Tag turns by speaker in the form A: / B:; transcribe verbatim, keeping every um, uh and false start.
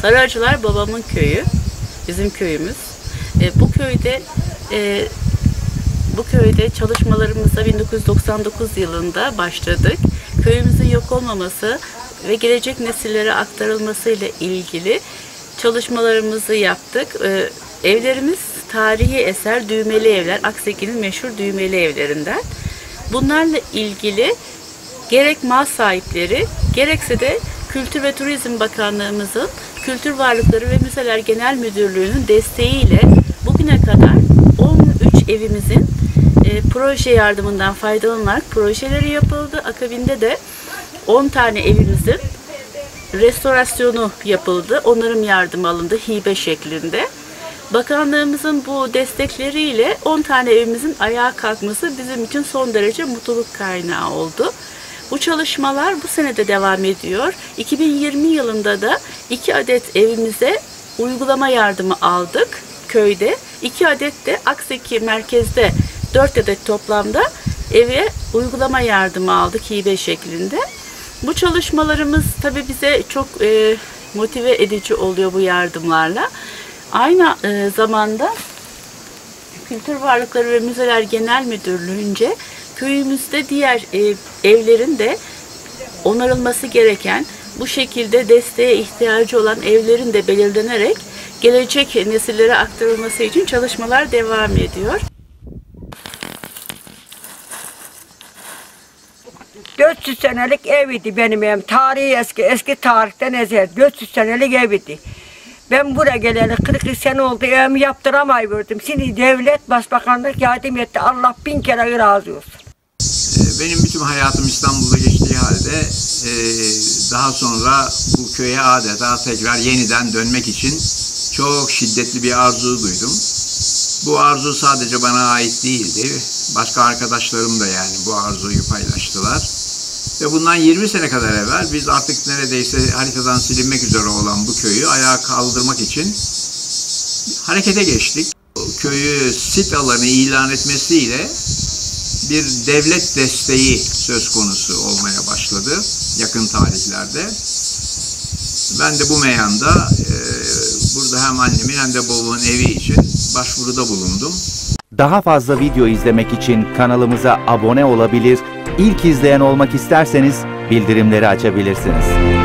A: Aracılar babamın köyü, bizim köyümüz. E, bu köyde e, bu köyde çalışmalarımıza bin dokuz yüz doksan dokuz yılında başladık. Köyümüzün yok olmaması ve gelecek nesillere aktarılması ile ilgili çalışmalarımızı yaptık. E, evlerimiz tarihi eser düğmeli evler, Akseki'nin meşhur düğmeli evlerinden. Bunlarla ilgili gerek mal sahipleri, gerekse de Kültür ve Turizm Bakanlığımızın Kültür Varlıkları ve Müzeler Genel Müdürlüğü'nün desteğiyle bugüne kadar on üç evimizin e, proje yardımından faydalanarak projeleri yapıldı. Akabinde de on tane evimizin restorasyonu yapıldı. Onarım yardımı alındı hibe şeklinde. Bakanlığımızın bu destekleriyle on tane evimizin ayağa kalkması bizim için son derece mutluluk kaynağı oldu. Bu çalışmalar bu sene de devam ediyor. iki bin yirmi yılında da iki adet evimize uygulama yardımı aldık köyde. iki adet de Akseki merkezde dört adet toplamda eve uygulama yardımı aldık hibe şeklinde. Bu çalışmalarımız tabii bize çok e, motive edici oluyor bu yardımlarla. Aynı e, zamanda Kültür Varlıkları ve Müzeler Genel Müdürlüğü'nce köyümüzde diğer e, evlerin de onarılması gereken, bu şekilde desteğe ihtiyacı olan evlerin de belirlenerek gelecek nesillere aktarılması için çalışmalar devam ediyor.
B: dört yüz senelik ev idi benim evim. Tarihi eski, eski tarihten ezer. dört yüz senelik ev idi. Ben buraya geleli kırk sene oldu, evimi yaptıramayıverdim. Şimdi devlet, başbakanlık yardım etti. Allah bin kere razı olsun.
C: Benim bütün hayatım İstanbul'da geçtiği halde e, daha sonra bu köye adeta tekrar yeniden dönmek için çok şiddetli bir arzu duydum. Bu arzu sadece bana ait değildi. Başka arkadaşlarım da yani bu arzuyu paylaştılar. Ve bundan yirmi sene kadar evvel biz artık neredeyse haritadan silinmek üzere olan bu köyü ayağa kaldırmak için harekete geçtik. Köyü sit alanı ilan etmesiyle bir devlet desteği söz konusu olmaya başladı yakın tarihlerde. Ben de bu meyanda e, burada hem annemin hem de babamın evi için başvuruda bulundum.
D: Daha fazla video izlemek için kanalımıza abone olabilir, İlk izleyen olmak isterseniz bildirimleri açabilirsiniz.